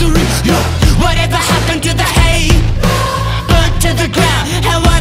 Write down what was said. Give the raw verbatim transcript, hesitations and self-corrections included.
factory. Yo, whatever happened to the hay? Burnt to the ground. And what